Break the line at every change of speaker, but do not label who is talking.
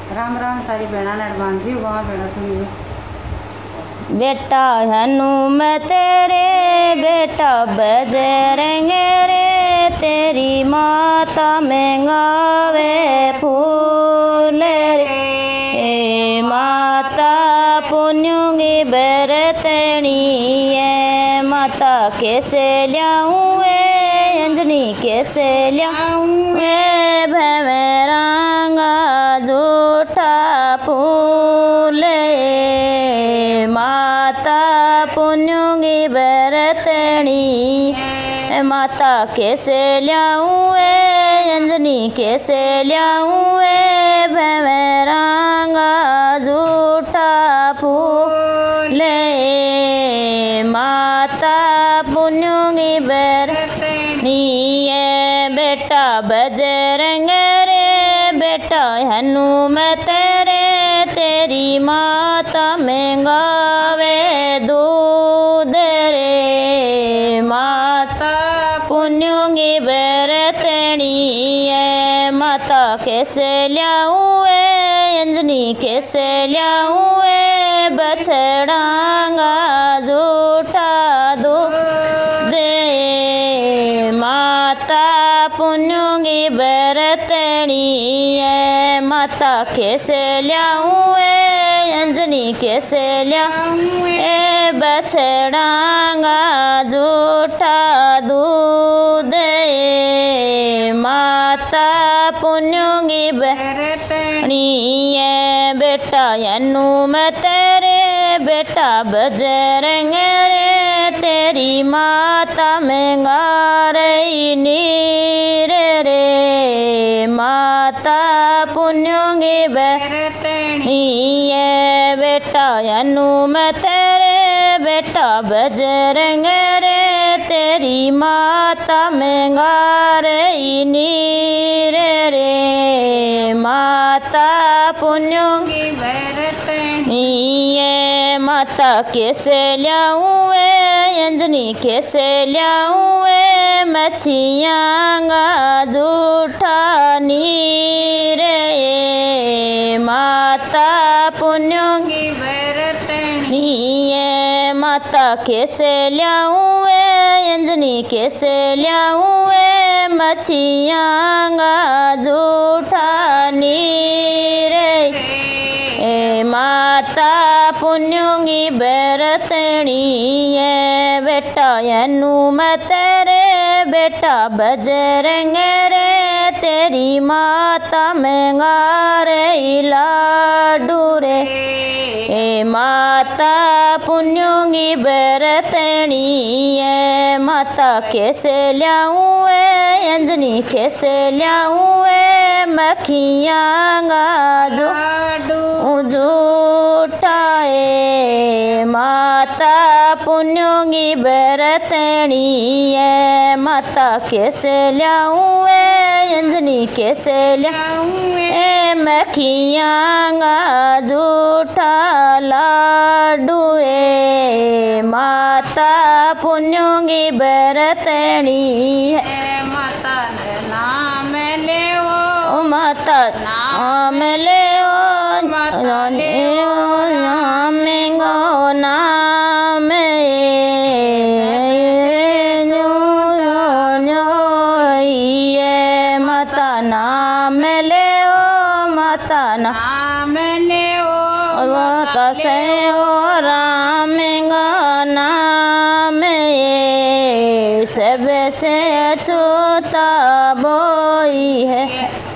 राम राम सारी भेड़ा नरमान जी वहाँ भेड़ा सुनिए।
बेटा हनुम तेरे बेटा बजरंग रे, तेरी माता में गावे फूल रे। माता पुण्योंगी बरतनी है, माता कैसे ल्याऊँ अंजनी कैसे ल्याऊँ भैमेरांगा झूठा फूल। माता पुण्योंगी बरतनी माता कैसे ल्याऊँ अंजनी कैसे ल्याऊँ भैमेरांगा झूठा फूल। माता पुण्योंगी बरतनी बेटा बजरंग रे, बेटा हनुम तेरे, तेरी माता में गावे दूध रे। माता पुण्योंगी बरतनी माता कैसे ल्याऊँ अंजनी कैसे ल्याऊँ बछड़ांगा झूठा दूध। माता पुण्योंगी बरतनी माता कैसे ल्याऊँ अंजनी कैसे ल्याऊँ बछड़ांगा झूठा दूध। माता पुण्योंगी बरतनी बेटा हनुम तेरे, बेटा बजरंग रे, तेरी माता में गा रही नीर रे। माता पुण्योंगी बरतनी बेटा हनुम तेरे, बेटा बजरंग रे, तेरी माता में गा रही नीर रे। माता पुण्योंगी बरतनी माता कैसे ल्याऊँ अंजनी कैसे ल्याऊँ मछियांगा झूठा नीर। माता पुण्योंगी बरतनी माता कैसे ल्याऊँ अंजनी कैसे ल्याऊँ मछियांगा झूठा नीर। माता पुण्योंगी बरतनी बेटा हनुम तेरे, बेटा बजरंग रे, तेरी माता में गा रही लाडू रे। माता पुण्योंगी बरतनी माता कैसे ल्याऊँ अंजनी कैसे ल्याऊँ मखियांगा झूठा माता पुण्योंगी बरतनी माता कैसे ल्याऊँ अंजनी कैसे ल्याऊँ मखियांगा झूठा लाडू। माता पुण्योंगी बरतनी
माता नाम ले ओ
माता नाम ले ओ नाम गो नाम माता नाम ले ओ माता
नाम ले ओ
माता से ओ राम गो नाम सबसे छोटा बोई है।